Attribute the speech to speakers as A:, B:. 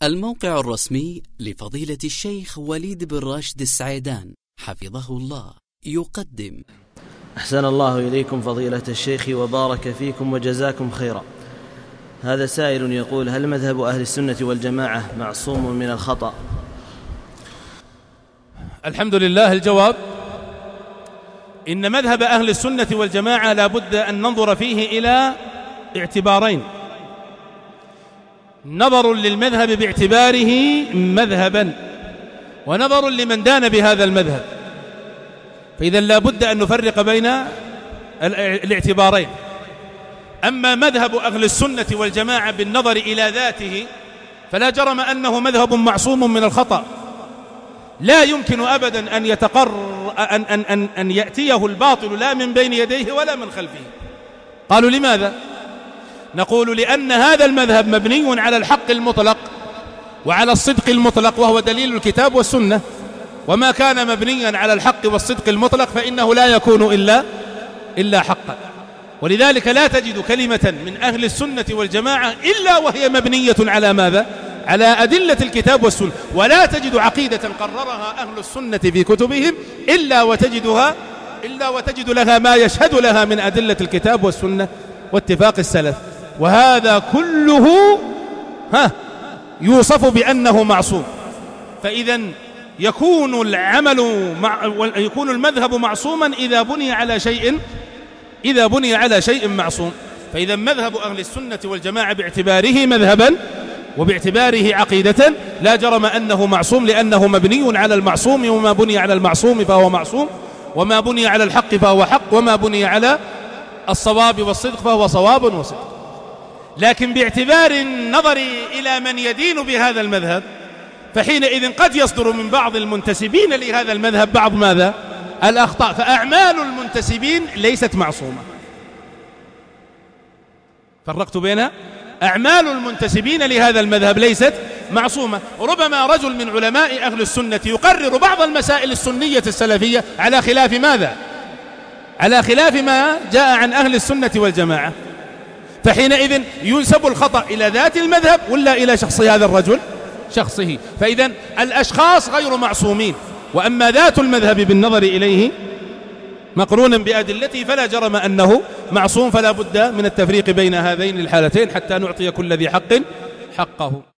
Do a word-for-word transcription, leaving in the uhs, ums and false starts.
A: الموقع الرسمي لفضيلة الشيخ وليد بن راشد السعيدان حفظه الله يقدم.
B: أحسن الله إليكم فضيلة الشيخ وبارك فيكم وجزاكم خيرا. هذا سائل يقول: هل مذهب أهل السنة والجماعة معصوم من الخطأ؟
C: الحمد لله. الجواب: إن مذهب أهل السنة والجماعة لا بد أن ننظر فيه إلى اعتبارين: نظر للمذهب باعتباره مذهبا، ونظر لمن دان بهذا المذهب. فإذا لا بد أن نفرق بين الاعتبارين. أما مذهب أهل السنة والجماعة بالنظر إلى ذاته فلا جرم أنه مذهب معصوم من الخطأ، لا يمكن أبدا أن يتقر أن, أن, أن, أن يأتيه الباطل لا من بين يديه ولا من خلفه. قالوا: لماذا؟ نقول: لأن هذا المذهب مبني على الحق المطلق وعلى الصدق المطلق، وهو دليل الكتاب والسنة، وما كان مبنيا على الحق والصدق المطلق فإنه لا يكون إلا, إلا حقا. ولذلك لا تجد كلمة من أهل السنة والجماعة إلا وهي مبنية على ماذا؟ على أدلة الكتاب والسنة. ولا تجد عقيدة قررها أهل السنة في كتبهم إلا وتجدها إلا وتجد لها ما يشهد لها من أدلة الكتاب والسنة واتفاق السلف. وهذا كله ها يوصف بأنه معصوم. فإذا يكون العمل مع يكون المذهب معصوما إذا بني على شيء إذا بني على شيء معصوم. فإذا مذهب أهل السنة والجماعة باعتباره مذهبا وباعتباره عقيدة لا جرم أنه معصوم، لأنه مبني على المعصوم، وما بني على المعصوم فهو معصوم، وما بني على الحق فهو حق، وما بني على الصواب والصدق فهو صواب وصدق. لكن باعتبار النظر إلى من يدين بهذا المذهب فحينئذ قد يصدر من بعض المنتسبين لهذا المذهب بعض ماذا؟ الأخطاء. فأعمال المنتسبين ليست معصومة. فرقت بينها. أعمال المنتسبين لهذا المذهب ليست معصومة. ربما رجل من علماء أهل السنة يقرر بعض المسائل السنية السلفية على خلاف ماذا؟ على خلاف ما جاء عن أهل السنة والجماعة، فحينئذ ينسب الخطأ إلى ذات المذهب ولا إلى شخص هذا الرجل؟ شخصه. فإذا الأشخاص غير معصومين، وأما ذات المذهب بالنظر إليه مقرونا بأدلته فلا جرم أنه معصوم. فلا بد من التفريق بين هذين الحالتين حتى نعطي كل ذي حق حقه.